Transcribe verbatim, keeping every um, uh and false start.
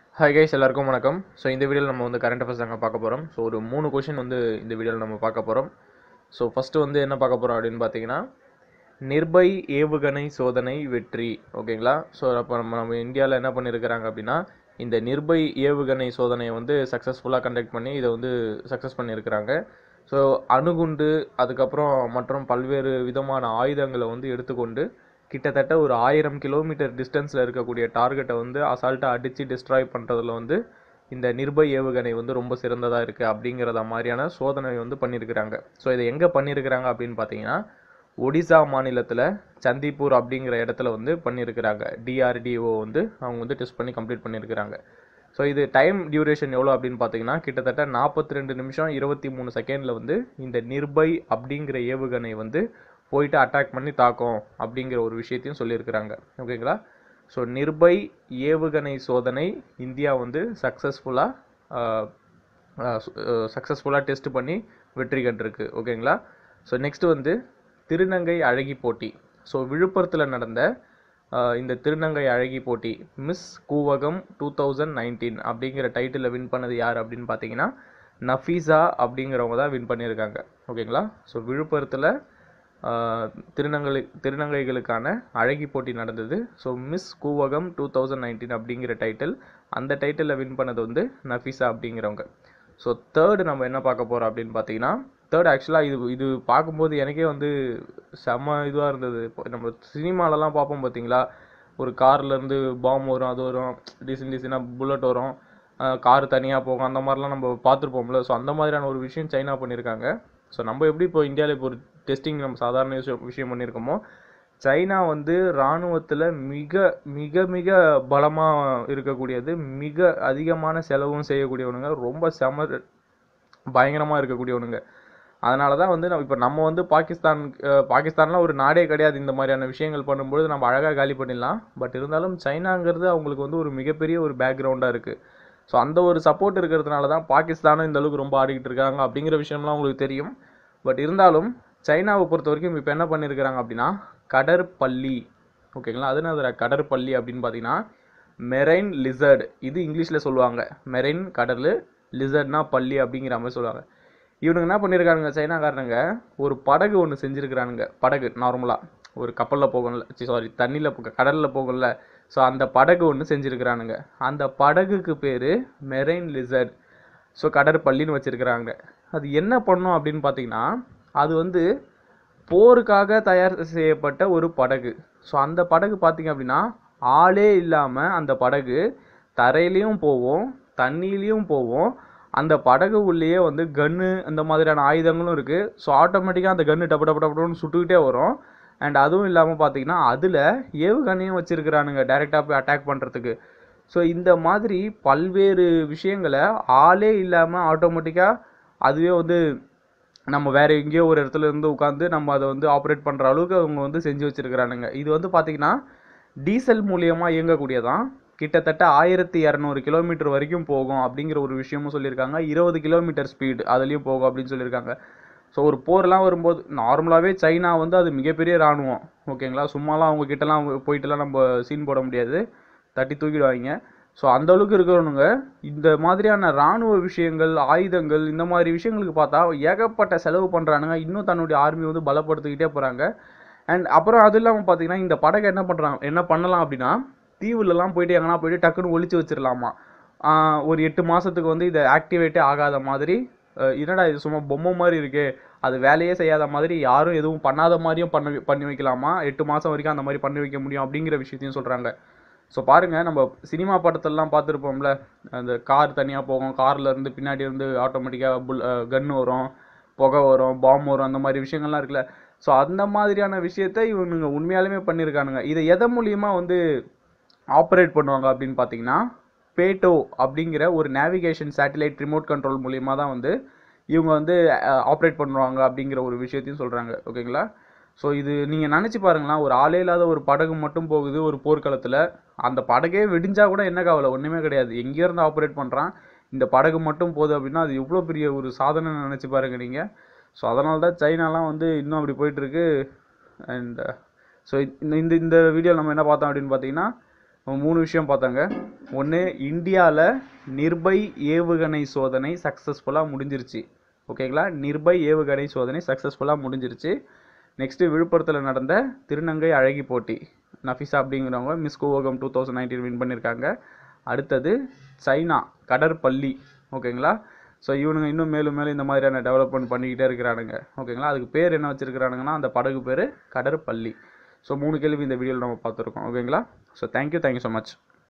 Hi guys, எல்லாருக்கும் வணக்கம். So இந்த வீடியோவில் நம்ம வந்து கரண்ட் அஃபேர்ஸ் தாங்க பார்க்க போகிறோம். ஸோ ஒரு மூணு கொஷின் வந்து இந்த வீடியோவில் நம்ம பார்க்க போகிறோம். ஸோ ஃபஸ்ட்டு வந்து என்ன பார்க்க போகிறோம் அப்படின்னு பார்த்தீங்கன்னா, நிர்பய் ஏவுகணை சோதனை வெற்றி. ஓகேங்களா? ஸோ அப்போ நம்ம நம்ம இந்தியாவில் என்ன பண்ணியிருக்கிறாங்க அப்படின்னா, இந்த நிர்பய் ஏவுகணை சோதனையை வந்து சக்ஸஸ்ஃபுல்லாக கண்டக்ட் பண்ணி இதை வந்து சக்ஸஸ் பண்ணியிருக்கிறாங்க. ஸோ அணுகுண்டு அதுக்கப்புறம் மற்றும் பல்வேறு விதமான ஆயுதங்களை வந்து எடுத்துக்கொண்டு கிட்டத்தட்ட ஒரு ஆயிரம் கிலோமீட்டர் டிஸ்டன்ஸில் இருக்கக்கூடிய டார்கெட்டை வந்து அசால்ட்டாக அடித்து டிஸ்ட்ராய் பண்ணுறதுல வந்து இந்த நிர்பய் ஏவுகணை வந்து ரொம்ப சிறந்ததாக இருக்குது அப்படிங்கிறத மாதிரியான சோதனை வந்து பண்ணியிருக்கிறாங்க. ஸோ இதை எங்கே பண்ணியிருக்கிறாங்க அப்படின்னு பார்த்தீங்கன்னா, ஒடிசா மாநிலத்தில் சந்திப்பூர் அப்படிங்கிற இடத்துல வந்து பண்ணியிருக்கிறாங்க. டிஆர்டிஓ வந்து அவங்க வந்து டெஸ்ட் பண்ணி கம்ப்ளீட் பண்ணியிருக்கிறாங்க. ஸோ இது டைம் டியூரேஷன் எவ்வளோ அப்படின்னு பார்த்தீங்கன்னா, கிட்டத்தட்ட நாற்பத்தி ரெண்டு நிமிஷம் இருபத்தி மூணு செகண்டில் வந்து இந்த நிர்பய் அப்படிங்கிற ஏவுகணை வந்து போயிட்டு அட்டாக் பண்ணி தாக்கும் அப்படிங்கிற ஒரு விஷயத்தையும் சொல்லியிருக்கிறாங்க. ஓகேங்களா? ஸோ நிர்பய் ஏவுகணை சோதனை இந்தியா வந்து சக்ஸஸ்ஃபுல்லாக சக்ஸஸ்ஃபுல்லாக டெஸ்ட் பண்ணி வெற்றி கண்டிருக்கு. ஓகேங்களா? ஸோ நெக்ஸ்ட் வந்து திருநங்கை அழகி போட்டி. ஸோ விழுப்புரத்தில் நடந்த இந்த திருநங்கை அழகி போட்டி Miss Koovagam two thousand nineteen அப்படிங்கிற டைட்டிலில் வின் பண்ணது யார் அப்படின்னு பார்த்தீங்கன்னா, நஃபீஸா அப்படிங்கிறவங்க தான் வின் பண்ணியிருக்காங்க. ஓகேங்களா? ஸோ விழுப்புரத்தில் திருநங்கை திருநங்கைகளுக்கான அழகி போட்டி நடந்தது. So Miss Koovagam two thousand nineteen அப்படிங்கிற டைட்டில், அந்த டைட்டிலில் வின் பண்ணது வந்து நஃபீஸா அப்படிங்கிறவங்க. ஸோ தேர்டு நம்ம என்ன பார்க்க போகிறோம் அப்படின்னு பார்த்தீங்கன்னா, தேர்ட் ஆக்சுவலாக இது இது பார்க்கும்போது எனக்கே வந்து செம்ம இதுவாக இருந்தது. இப்போ நம்ம சினிமாலலாம் பார்ப்போம் பார்த்தீங்களா, ஒரு கார்லேருந்து பாம் வரும், அது வரும், டிசைன் டிசைனாக புல்லட் வரும், கார் தனியாக போகும், அந்த மாதிரிலாம் நம்ம பார்த்துருப்போம்ல. ஸோ அந்த மாதிரியான ஒரு விஷயம் சைனா பண்ணியிருக்காங்க. ஸோ நம்ம எப்படி இப்போ இந்தியாவில் இப்போ ஒரு டெஸ்டிங் நம்ம சாதாரண விஷயம் விஷயம் பண்ணியிருக்கோமோ, சைனா வந்து இராணுவத்தில் மிக மிக மிக பலமாக இருக்கக்கூடியது, மிக அதிகமான செலவும் செய்யக்கூடியவனுங்க, ரொம்ப செம பயங்கரமாக இருக்கக்கூடியவனுங்க. அதனால தான் வந்து நம்ம இப்போ நம்ம வந்து பாகிஸ்தான் பாகிஸ்தான்லாம் ஒரு நாடே கிடையாது. இந்த மாதிரியான விஷயங்கள் பண்ணும்போது நம்ம அழகாக காலி பண்ணிடலாம். பட் இருந்தாலும் சைனாங்கிறது அவங்களுக்கு வந்து ஒரு மிகப்பெரிய ஒரு பேக்ரவுண்டாக இருக்குது. ஸோ அந்த ஒரு சப்போர்ட் இருக்கிறதுனால தான் பாகிஸ்தானும் இந்த அளவுக்கு ரொம்ப ஆடிக்கிட்டு இருக்காங்க அப்படிங்கிற விஷயம்லாம் உங்களுக்கு தெரியும். பட் இருந்தாலும் சைனாவை பொறுத்த வரைக்கும் இப்போ என்ன பண்ணியிருக்கிறாங்க அப்படின்னா, கடற்பள்ளி. ஓகேங்களா? அது என்ன கடற்பள்ளி அப்படின்னு பார்த்தீங்கன்னா, மெரைன் லிசர்டு, இது இங்கிலீஷில் சொல்லுவாங்க. மெரைன் கடல், லிசர்ட்னா பள்ளி அப்படிங்கிற மாதிரி சொல்லுவாங்க. இவனுங்க என்ன பண்ணியிருக்கானுங்க, சைனாக்காரனுங்க ஒரு படகு ஒன்று செஞ்சுருக்கிறானுங்க. படகு நார்மலாக ஒரு கப்பலில் போகல, சாரி தண்ணியில் கடலில் போகல. ஸோ அந்த படகு ஒன்று செஞ்சுருக்கிறானுங்க. அந்த படகுக்கு பேர் மெரைன் லிசர்ட். ஸோ கடற்பள்ளின்னு வச்சுருக்கிறாங்க. அது என்ன பண்ணும் அப்படின்னு பார்த்தீங்கன்னா, அது வந்து போருக்காக தயார் செய்யப்பட்ட ஒரு படகு. ஸோ அந்த படகு பார்த்தீங்க அப்படின்னா, ஆளே இல்லாமல் அந்த படகு தரையிலையும் போவோம், தண்ணியிலையும் போவோம். அந்த படகு உள்ளேயே வந்து கன்று அந்த மாதிரியான ஆயுதங்களும் இருக்குது. ஸோ ஆட்டோமேட்டிக்காக அந்த கன்று டப்பு டப்பு டப்புன்னு சுட்டுக்கிட்டே வரும். அண்ட் அதுவும் இல்லாமல் பார்த்தீங்கன்னா, அதில் ஏவுகணையும் வச்சுருக்கிறானுங்க டைரெக்டாக போய் அட்டாக் பண்ணுறதுக்கு. ஸோ இந்த மாதிரி பல்வேறு விஷயங்களை ஆளே இல்லாமல் ஆட்டோமேட்டிக்காக அதுவே வந்து நம்ம வேறு எங்கேயோ ஒரு இடத்துல இருந்து உட்காந்து நம்ம அதை வந்து ஆப்ரேட் பண்ணுற அளவுக்கு அவங்க வந்து செஞ்சு வச்சுருக்கிறானுங்க. இது வந்து பார்த்திங்கன்னா டீசல் மூலியமாக இயங்கக்கூடியதான். கிட்டத்தட்ட ஆயிரத்தி இரநூறு கிலோமீட்டர் வரைக்கும் போகும் அப்படிங்கிற ஒரு விஷயமும் சொல்லியிருக்காங்க. இருபது கிலோமீட்டர் ஸ்பீடு அதுலேயும் போகும் அப்படின்னு சொல்லியிருக்காங்க. ஸோ ஒரு போர்லாம் வரும்போது நார்மலாகவே சைனா வந்து அது மிகப்பெரிய இராணுவம். ஓகேங்களா? சும்மாலாம் அவங்க கிட்டலாம் போயிட்டுலாம் நம்ம சீன் போட முடியாது, தட்டி தூக்கிடுவாங்க. ஸோ அந்தளவுக்கு இருக்கிறவனுங்க இந்த மாதிரியான இராணுவ விஷயங்கள், ஆயுதங்கள், இந்த மாதிரி விஷயங்களுக்கு பார்த்தா ஏகப்பட்ட செலவு பண்ணுறானுங்க. இன்னும் தன்னுடைய ஆர்மி வந்து பலப்படுத்திக்கிட்டே போகிறாங்க. அண்ட் அப்புறம் அது இல்லாமல் பார்த்தீங்கன்னா, இந்த படகை என்ன பண்ணுறாங்க, என்ன பண்ணலாம் அப்படின்னா, தீவுலலாம் போயிட்டு எங்கன்னா போயிட்டு டக்குன்னு ஒழிச்சு வச்சிடலாமா. ஒரு எட்டு மாதத்துக்கு வந்து இதை ஆக்டிவேட்டே ஆகாத மாதிரி, என்னடா இது சும்மா பொம்மை மாதிரி இருக்கே, அது வேலையே செய்யாத மாதிரி, யாரும் எதுவும் பண்ணாத மாதிரியும் பண்ண பண்ணி வைக்கலாமா, எட்டு மாதம் வரைக்கும் அந்த மாதிரி பண்ணி வைக்க முடியும் அப்படிங்கிற விஷயத்தையும் சொல்கிறாங்க. ஸோ பாருங்கள், நம்ம சினிமா படத்திலலாம் பார்த்துருப்போம்ல, அந்த கார் தனியாக போகும், காரில் இருந்து பின்னாடி இருந்து ஆட்டோமேட்டிக்காக புல் கன்று வரும், புகை வரும், பாம் வரும், அந்த மாதிரி விஷயங்கள்லாம் இருக்குல்ல. ஸோ அந்த மாதிரியான விஷயத்தை இவனுங்க உண்மையாலுமே பண்ணியிருக்கானுங்க. இதை எதை மூலியமாக வந்து ஆப்ரேட் பண்ணுவாங்க அப்படின்னு பார்த்தீங்கன்னா, பேட்டோ அப்படிங்கிற ஒரு நேவிகேஷன் சேட்டலைட் ரிமோட் கண்ட்ரோல் மூலியமாக தான் வந்து இவங்க வந்து ஆப்ரேட் பண்ணுவாங்க அப்படிங்கிற ஒரு விஷயத்தையும் சொல்கிறாங்க. ஓகேங்களா? ஸோ இது நீங்கள் நினச்சி பாருங்களேன், ஒரு ஆளே இல்லாத ஒரு படகு மட்டும் போகுது ஒரு போர்க்களத்தில். அந்த படகே வெடிஞ்சால் கூட என்ன கவலை, ஒன்றுமே கிடையாது. எங்கேருந்து ஆப்ரேட் பண்ணுறான், இந்த படகு மட்டும் போகுது அப்படின்னா அது எவ்வளோ பெரிய ஒரு சாதனை நினச்சி பாருங்க நீங்கள். ஸோ அதனால தான் சைனாலாம் வந்து இன்னும் அப்படி போயிட்டுருக்கு. அண்ட் ஸோ இந்த இந்த வீடியோ நம்ம என்ன பார்த்தோம் அப்படின்னு பார்த்தீங்கன்னா, மூணு விஷயம் பார்த்தாங்க. ஒன்று, இந்தியாவில் நிர்பய் ஏவுகணை சோதனை சக்ஸஸ்ஃபுல்லாக முடிஞ்சிருச்சு. ஓகேங்களா, நிர்பய் ஏவுகணை சோதனை சக்ஸஸ்ஃபுல்லாக முடிஞ்சிருச்சு. நெக்ஸ்ட்டு விழுப்புரத்தில் நடந்த திருநங்கை அழகி போட்டி, நஃபிசா அப்படிங்கிறவங்க Miss Koovagam two thousand nineteen win பண்ணியிருக்காங்க. அடுத்தது சைனா கடற்பள்ளி. ஓகேங்களா, ஸோ இவனுங்க இன்னும் மேலும் மேலும் இந்த மாதிரியான டெவலப்மெண்ட் பண்ணிக்கிட்டே இருக்கிறானுங்க. ஓகேங்களா, அதுக்கு பேர் என்ன வச்சுருக்கிறானுங்கன்னா அந்த படகு பேர் கடற்பள்ளி. ஸோ மூணு கேள்வி இந்த வீடியோவில் நம்ம பார்த்துருக்கோம். ஓகேங்களா, so thank you thank you so much.